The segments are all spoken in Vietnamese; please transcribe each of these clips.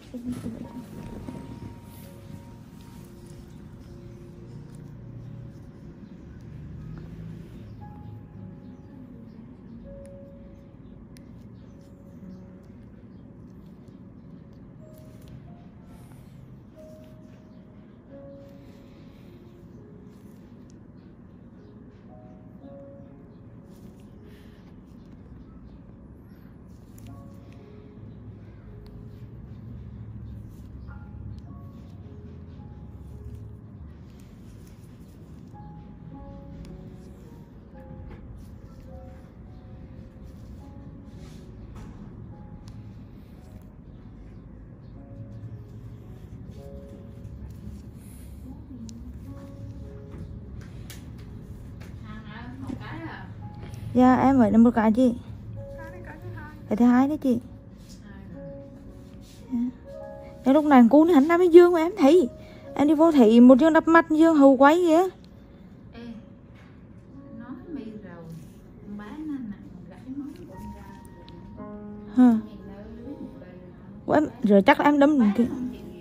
Dạ em mới là một cái chị. Cái thứ hai đấy chị. Dạ. Lúc này cô hắn nam với Dương mà em thấy. Em đi vô thấy một Dương đập mặt Dương hầu quay kìa. Của em rồi chắc là em đâm kìa.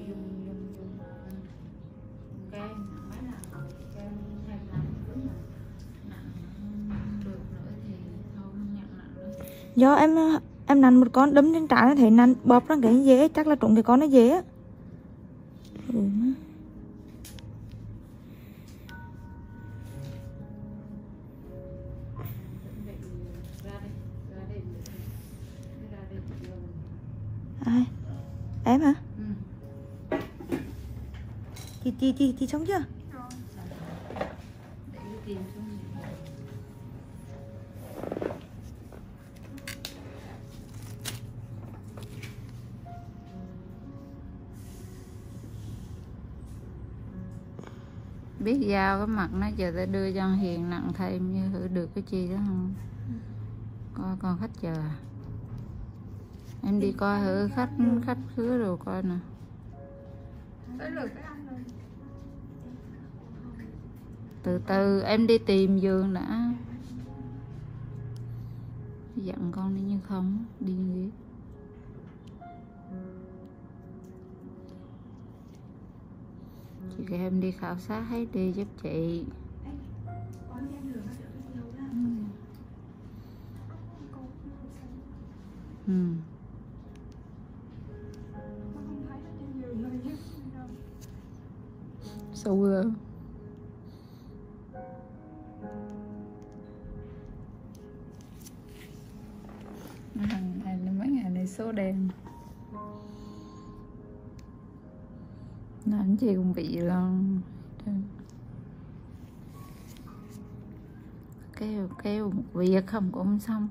Do em nặn một con đấm trên trán thấy nặn bóp ra cái dế, chắc là trúng cái con nó dế á. Ai? Em hả? Chị sống chưa? Biết giao cái mặt nó giờ ta đưa cho Hiền nặng thêm như thử được cái chi đó không? Coi còn khách chờ. Em đi coi thử khách khứa rồi coi nè. Từ từ em đi tìm giường đã. Dặn con đi như không đi ghế. Chị kêu em đi khảo sát hết đi giúp chị. Sâu rồi. Mấy ngày này số đen. Nên chị cũng bị lần kêu một việc không cũng xong.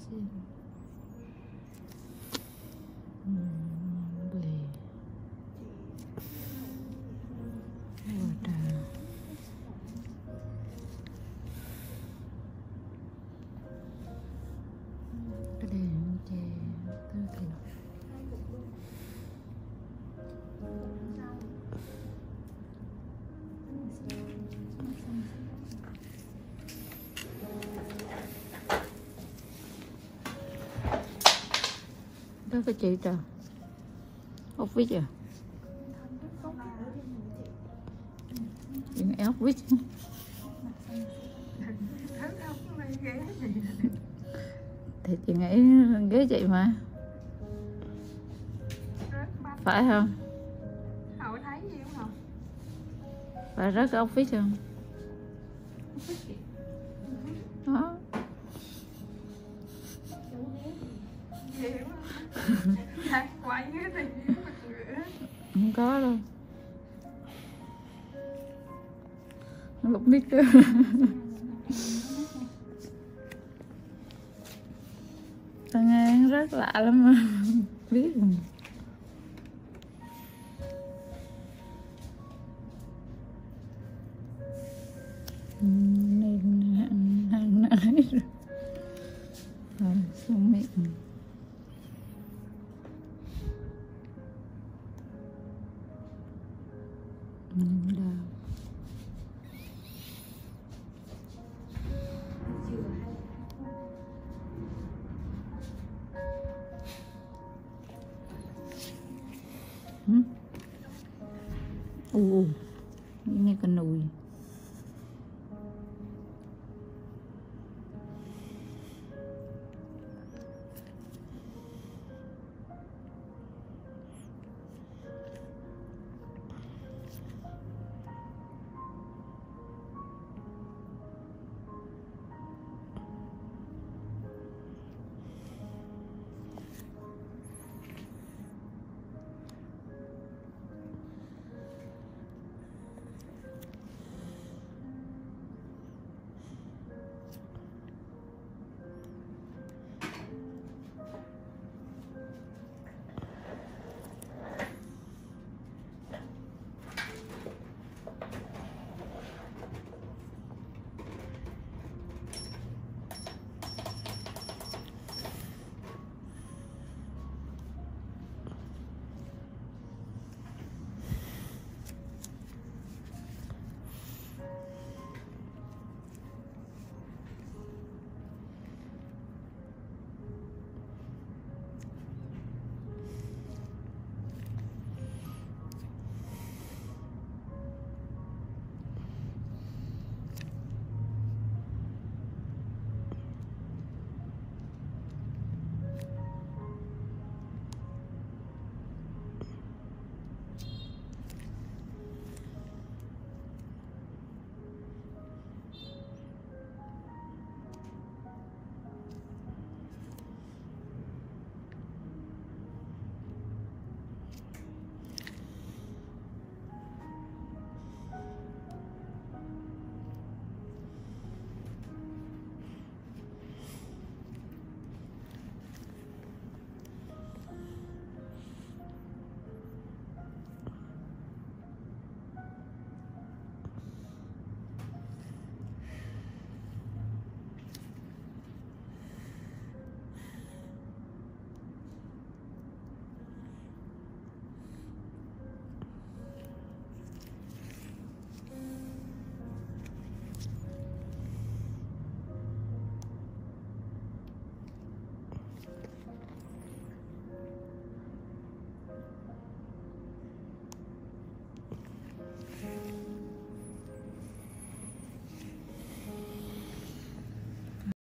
đó cái chị trời ốc vít à, chuyện ốc vít thì chị nghĩ ghế chị mà phải không, phải rớt cái ốc vít không đó. Không có đâu, lúc nít ta nghe rất lạ lắm mà biết rồi. Nên hàng nãy rồi xuống miệng đau. Nghe con nùi.